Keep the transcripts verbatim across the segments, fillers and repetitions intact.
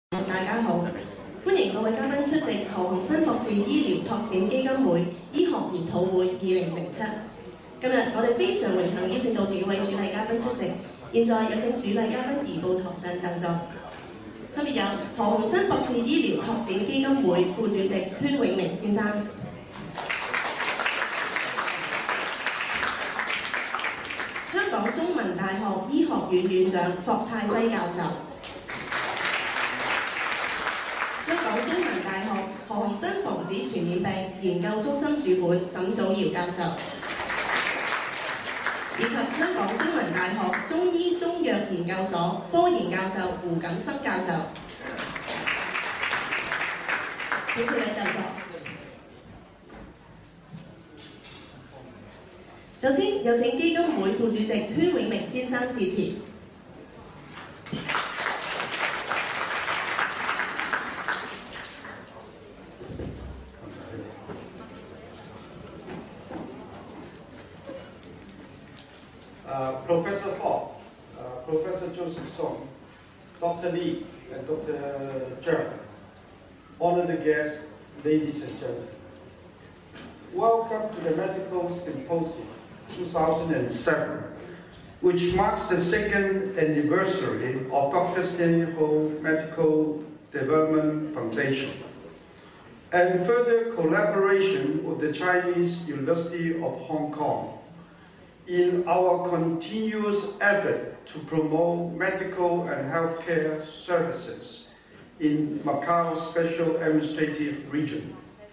大家好，歡迎各位嘉賓出席何鴻燊博士醫療拓展基金會醫學研討會二零零七。今日我哋非常榮幸邀請到幾位主禮嘉賓出席，現在有請主禮嘉賓移步台上贈座。分別有何鴻燊博士醫療拓展基金會副主席禤永明先生。香港中文大學醫學院院長霍泰輝教授。香港中文大學何鴻燊防止傳染病研究中心主管沈祖堯教授，以及香港中文大學中醫中藥研究所科研教授胡錦森教授。請各位就座。首先有請基金會副主席禤永明先生致辭。 Uh, Professor Fox, uh, Professor Joseph Song, Doctor Lee, and Doctor Zheng, honored guests, ladies and gentlemen. Welcome to the Medical Symposium two thousand seven, which marks the second anniversary of Doctor Stanley Ho Medical Development Foundation, and further collaboration with the Chinese University of Hong Kong in our continuous effort to promote medical and healthcare services in Macau's Special Administrative Region.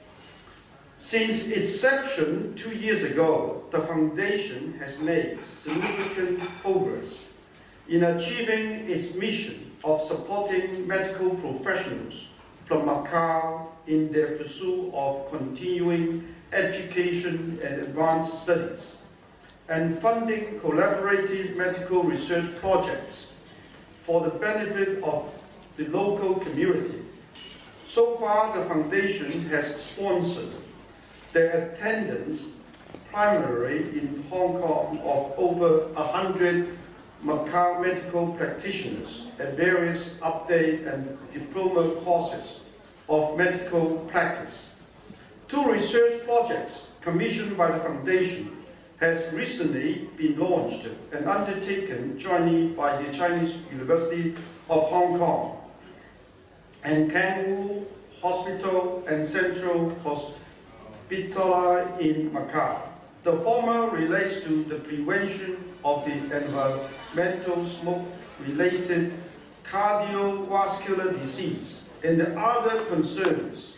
Since its inception two years ago, the Foundation has made significant progress in achieving its mission of supporting medical professionals from Macau in their pursuit of continuing education and advanced studies, and funding collaborative medical research projects for the benefit of the local community. So far, the Foundation has sponsored the attendance primarily in Hong Kong of over one hundred Macau medical practitioners at various update and diploma courses of medical practice. Two research projects commissioned by the Foundation has recently been launched and undertaken jointly by the Chinese University of Hong Kong and Kangwoo Hospital and Central Hospital in Macau. The former relates to the prevention of the environmental smoke-related cardiovascular disease, and the other concerns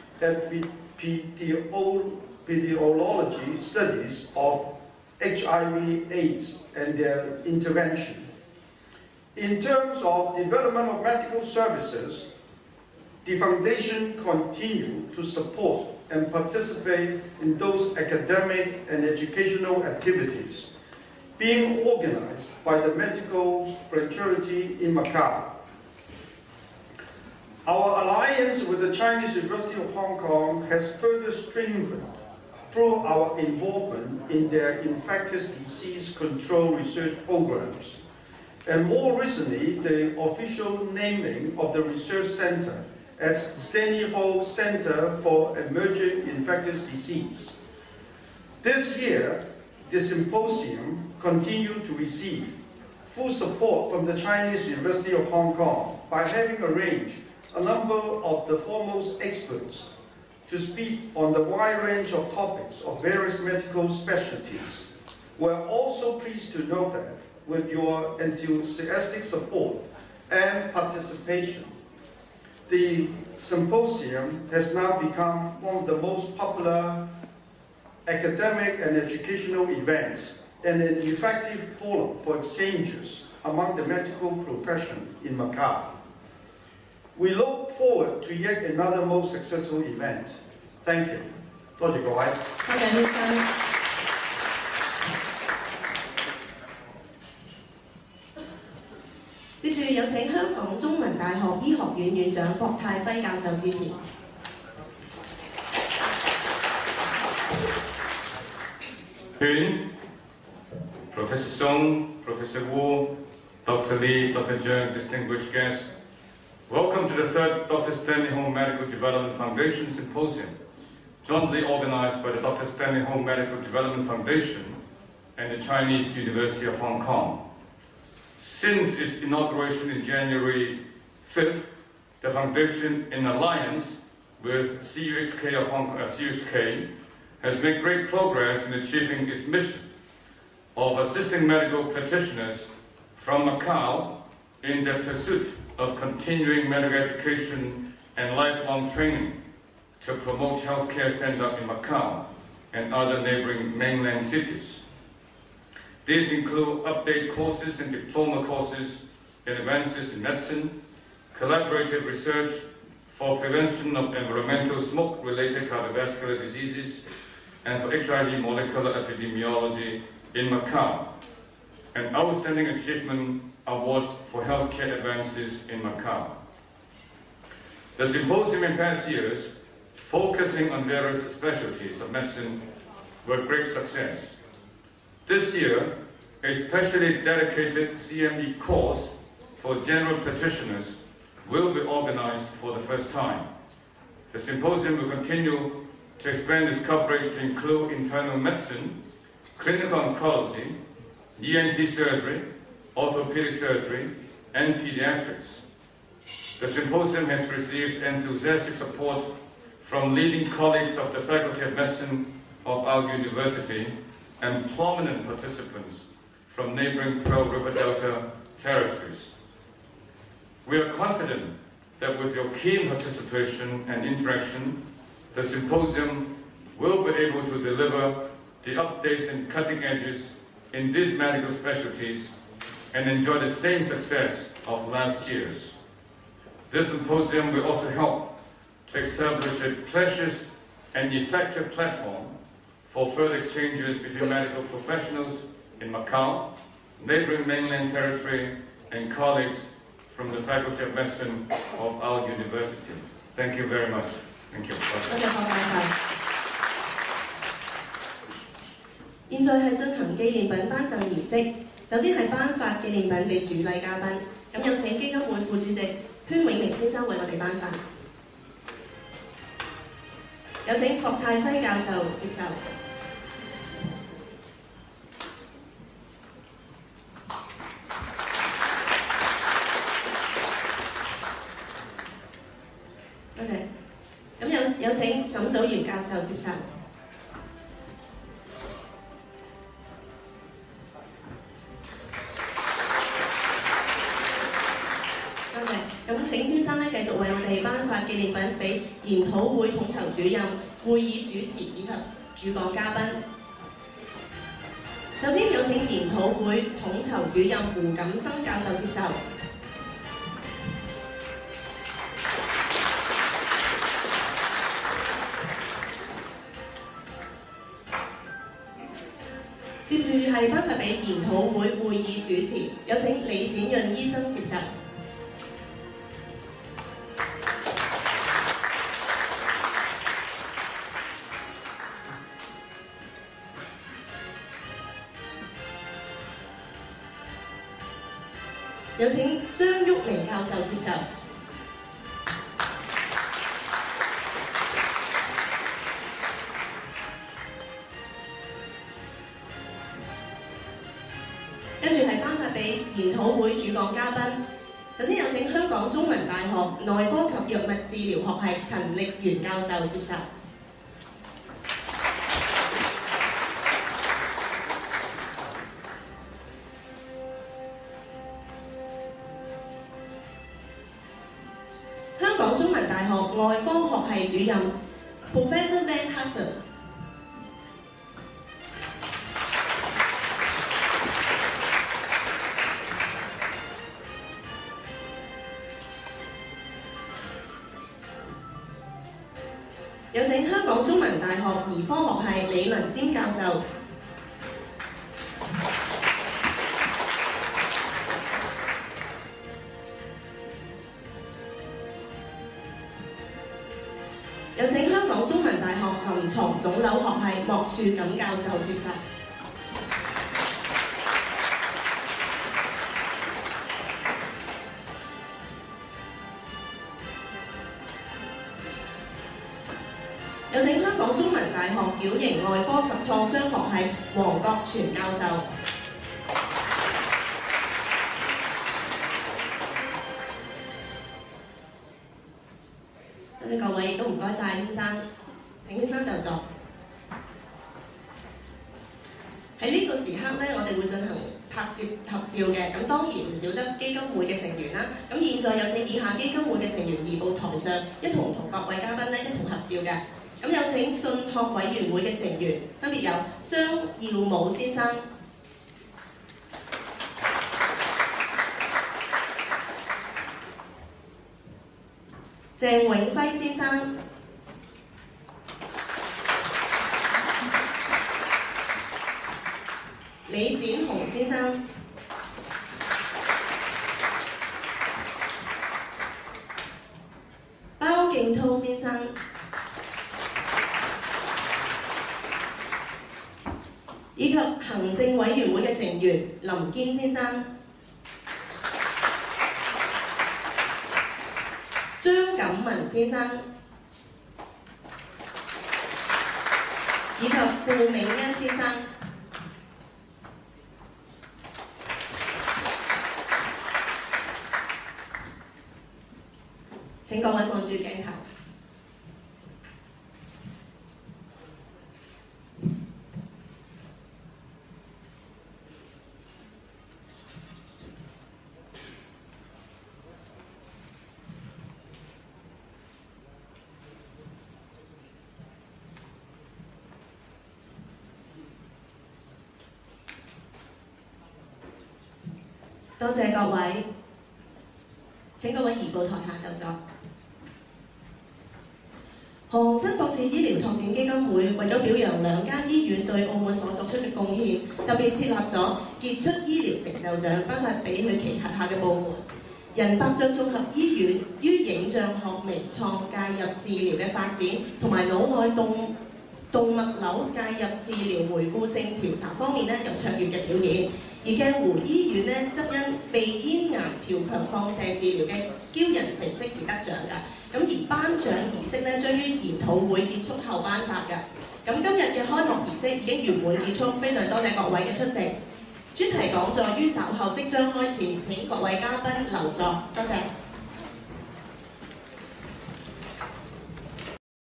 epidemiology studies of H I V AIDS and their intervention. In terms of development of medical services, the Foundation continues to support and participate in those academic and educational activities being organized by the medical fraternity in Macau. Our alliance with the Chinese University of Hong Kong has further strengthened through our involvement in their infectious disease control research programs, and more recently, the official naming of the research center as Stanley Ho Center for Emerging Infectious Disease. This year, the symposium continued to receive full support from the Chinese University of Hong Kong by having arranged a number of the foremost experts to speak on the wide range of topics of various medical specialties. We're also pleased to note that with your enthusiastic support and participation, the symposium has now become one of the most popular academic and educational events and an effective forum for exchanges among the medical profession in Macau. We look forward to yet another most successful event. Thank you. 多謝各位。 多謝先生。接住有請香港中文大學醫學院院長霍泰輝教授致辭。 Hyun, Professor Song, Professor Wu, Doctor Lee, Doctor Zheng, distinguished guests, Welcome to the third Doctor Stanley Home Medical Development Foundation Symposium, jointly organized by the Doctor Stanley Home Medical Development Foundation and the Chinese University of Hong Kong. Since its inauguration in January fifth, the foundation, in alliance with C U H K of Hong Kong, uh, C U H K, has made great progress in achieving its mission of assisting medical practitioners from Macau in their pursuit of continuing medical education and lifelong training to promote healthcare standards in Macau and other neighboring mainland cities. These include update courses and diploma courses in advances in medicine, collaborative research for prevention of environmental smoke-related cardiovascular diseases, and for H I V molecular epidemiology in Macau, and outstanding achievement awards for healthcare advances in Macau. The symposium in past years, focusing on various specialties of medicine, were a great success. This year, a specially dedicated C M E course for general practitioners will be organized for the first time. The symposium will continue to expand its coverage to include internal medicine, clinical oncology, E N T surgery, orthopedic surgery, and pediatrics. The symposium has received enthusiastic support from leading colleagues of the Faculty of Medicine of our university and prominent participants from neighboring Pearl River Delta territories. We are confident that with your keen participation and interaction, the symposium will be able to deliver the updates and cutting edges in these medical specialties and enjoy the same success of last year's. This symposium will also help to establish a precious and effective platform for further exchanges between medical professionals in Macau, neighboring mainland territory, and colleagues from the Faculty of Medicine of our university. Thank you very much. Thank you. 多謝鄺教授。現在係進行紀念品頒贈儀式。首先係頒發紀念品俾主禮嘉賓。咁有請基金會副主席禤永明先生為我哋頒發。有請霍泰輝教授接受。多謝。咁有有請沈祖堯教授接受。多謝。咁請禤生咧繼續為我哋頒發紀念品俾研討會統籌主任、會議主持以及主講嘉賓。首先有請研討會統籌主任胡錦生教授接受。接住係頒發俾研討會會議主持，有請李展潤醫生接受。有請張旭明教授接受。跟住係頒發俾研討會主講嘉賓。首先有請香港中文大學內科及藥物治療學系陳力元教授接受。香港中文大學外科學系主任 Professor Van Hassen。有請香港中文大學兒科學系李文尖教授。有請香港中文大學臨床腫瘤學系莫樹錦教授接受。 有請香港中文大學矯形外科及創傷學系黃國全教授。多謝各位，亦都唔該晒先生。請先生就座。喺呢個時刻咧，我哋會進行拍攝合照嘅。咁當然唔少得基金會嘅成員啦。咁現在有請以下基金會嘅成員移步台上，一同同各位嘉賓咧一同合照嘅。咁有請信託委員會嘅成員，分別有張耀武先生、鄭永輝先生、李展雄先生、包敬滔先生、以及行政委員會嘅成員林堅先生、張錦文先生，以及傅明恩先生。請各位望住鏡頭。多謝各位，請各位移步台下就座。何鴻燊博士醫療拓展基金會為咗表揚兩間醫院對澳門所作出嘅貢獻，特別設立咗傑出醫療成就獎，頒發俾佢旗下嘅部門。仁伯爵綜合醫院於影像學微創介入治療嘅發展，同埋腦內動動脈瘤介入治療回顧性調查方面咧有卓越嘅表現。而鏡湖醫院咧則因鼻咽癌調強放射治療嘅驕人成績而得獎㗎。咁而頒獎儀式咧將於研討會結束後頒發㗎。咁今日嘅開幕儀式已經圓滿結束，非常多謝各位嘅出席。專題講座於稍後即將開始，請各位嘉賓留座，多謝。